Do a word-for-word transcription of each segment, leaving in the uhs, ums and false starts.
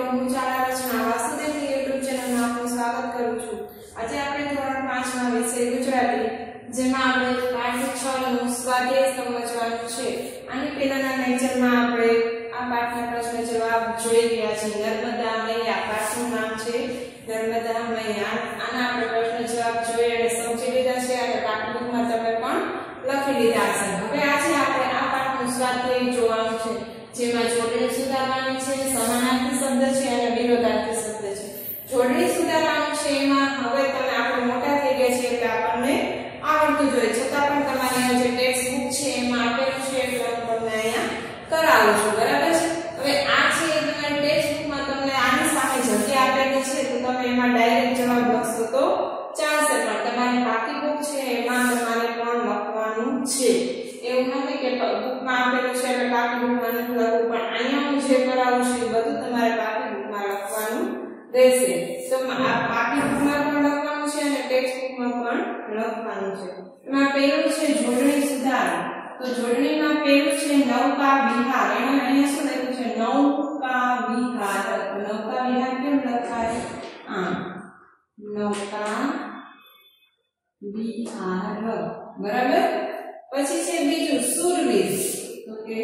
હું ચાલા રચના વાસુદેવની યુટ્યુબ ચેનલમાં આપનું સ્વાગત કરું છું। આજે આપણે ધોરણ પાંચ માં વિષય ગુજરાતી જેમાં આપણે પાઠ છ નું સ્વાધ્યાય સમજવાનું છે। આની પહેલાના લેક્ચરમાં આપણે આ પાઠના પ્રશ્ન જવાબ જોઈ ગયા છે। નર્મદા મૈયા પાઠનું નામ છે નર્મદા મૈયા। આના આપણે પ્રશ્ન જવાબ જોઈ અને સમજી લીધા છે અને પાઠબુકમાં તમે પણ લખી લીધા છે। હવે આજે આપણે આ પાઠનું સ્વાધ્યાય જોવાનું છે જેમાં જોડણી સુધારવાની છે, સમાનાર્થી શબ્દ છે અને વિરોધાર્થી શબ્દ છે। જોડણી સુધારવાનું છે એમાં હવે તમે આપણે મોટા થઈ ગયા છે એટલે આપણને આવડતું જોઈએ છતાં પણ તમારી જે ટેક્સ્ટ બુક છે એમાં આપેલું છે એટલે હું તમને અહીંયા કરાવું છું, બરાબર છે। હવે આ છે એ તમારી ટેક્સ્ટ બુકમાં તમને આની સામે જગ્યા આપેલી છે તો તમે એમાં ડાયરેક્ટ જવાબ લખશો તો ચાલશે, પણ તમારી બાકી બુક છે એમાં તમારે પણ લખવાનું છે। એવું નથી કે બુકમાં આપેલું છે એટલે બાકી બુકમાં નથી લખવું, પણ અહીંયા હું જે કરાવું છું એ બધું તમારે બાકી બુકમાં લખવાનું રહેશે। તો આ બાકી બુકમાં પણ લખવાનું છે અને ટેક્સ્ટ બુકમાં પણ લખવાનું છે। એમાં પહેલું છે જોડણી સુધાર। તો જોડણીમાં પહેલું છે નૌકા વિહાર। એમાં અહીંયા શું લખ્યું છે નૌકા વિહાર। નૌકા વિહાર કેમ લખાય? આ નૌકા વિહાર, બરાબર। પછી છે બીજું શૂરવીર। તો કે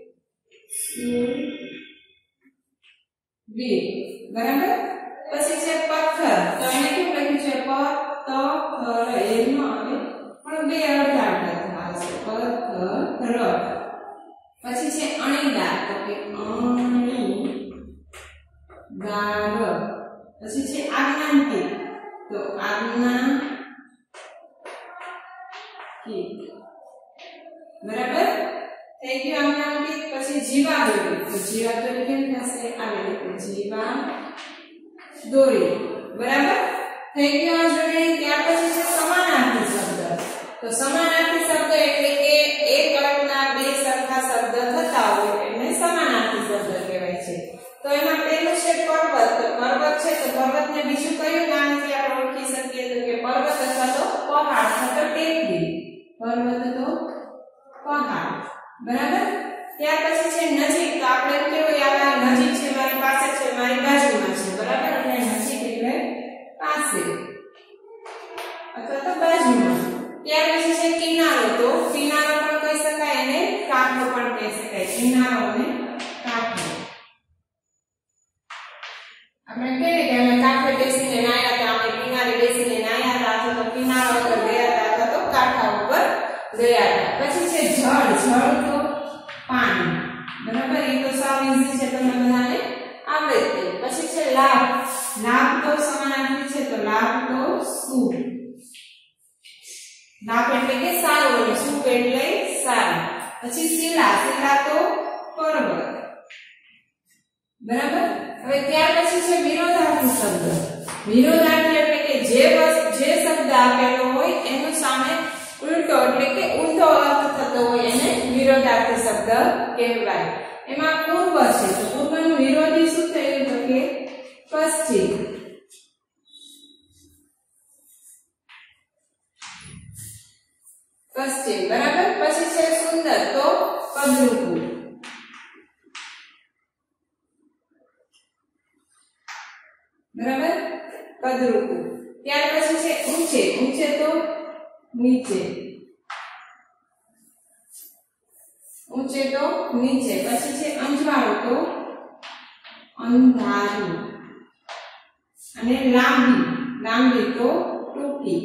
શૂરવીર, બરાબર। પછી છે પથ્થર। તો એને કેમ લખ્યું છે પથ્થર? એમ ન આવે પણ બે અડધા અડધા થશે પથ્થર। પછી છે અણીદાર। તો કે અણીદાર। પછી છે આજ્ઞાંકિત। તો આજ્ઞાંકિત, બરાબર થઈ ગયું આજ્ઞાંકિત। પછી જીવાદોરી। તો જીવાદોરી કેમ થશે? આવી રીતે જીવાદોરી, બરાબર થઈ ગયું આ જોડણી। ત્યાર પછી છે સમાનાર્થી શબ્દ। તો સમાનાર્થી શબ્દ એટલે કે એક અર્થના બે સરખા શબ્દ થતા હોય એને સમાનાર્થી શબ્દ કહેવાય છે। તો એમાં પહેલું છે પર્વત। તો પર્વત છે તો પર્વતને બીજું કયું નામથી આપણે ઓળખી શકીએ? તો કે પર્વત અથવા તો પહાડ અથવા તો ટેકરી। પર્વત તો પહાડ, બરાબર। ત્યાર પછી છે નજીક। તો આપણે એમ કહેવાય આ નજીક છે, મારી પાસે છે, મારી બાજુમાં છે, બરાબર। એટલે નજીક એટલે પાસે અથવા તો બાજુમાં। ત્યાર પછી છે કિનારો। તો કિનારો પણ કહી શકાય અને કાંઠો પણ કહી શકાય। કિનારો અને કાંઠો આપણે કહીએ કે અમે કાંઠે બેસીને નાયા હતા, અમે કિનારે બેસીને નાયા હતા, અથવા તો કિનારા ઉપર ગયા હતા અથવા તો કાંઠા ઉપર ગયા હતા। પછી છે જળ। જળ તો પાણી, બરાબર। એ તો સાવ ઈઝી છે, તમને બધાને આવડે જ છે। પછી છે લાભ। લાભ તો સમાનાર્થી છે, તો લાભ તો સુખ। લાભ એટલે કે સારું અને સુખ એટલે સારું। પછી શિલા। શિલા તો પર્વત, બરાબર। હવે ત્યાર પછી છે વિરોધાર્થી શબ્દ। વિરોધાર્થી એટલે કે જે જે શબ્દ આપેલો હોય એનો સામે ઉલટો એટલે કે ઊંધો અર્થ થતો હોય એને વિરોધાર્થી શબ્દ કહેવાય। એમાં પૂર્વ છે તો પૂર્વનું વિરોધી શું થયું? તો કે પશ્ચિમ, પશ્ચિમ, બરાબર। પછી છે સુંદર। તો કદરૂપું, બરાબર કદરૂપું। ત્યાર પછી છે ઊંચે। ઊંચે તો નીચે, ઊંચે તો નીચે। પછી છે અંજવાળું। તો અંધારું અને લાંબી। લાંબી તો ટૂંકી,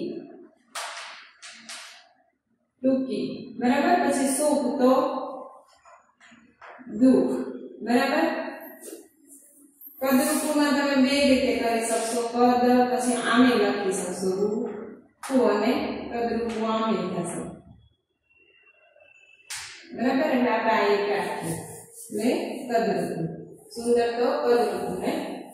ટૂંકી, બરાબર। પછી સુખ તો દુઃખ, બરાબર। કદરૂપુમાં તમે બે રીતે કરી શકશો, કદ પછી આમે લખી શકશો રૂપુ અને કદરૂપુ આમે થશે, બરાબર। એટલે આપણે આ એક રાખીએ એટલે કદરૂપુ। સુંદર તો કદરૂપુ ને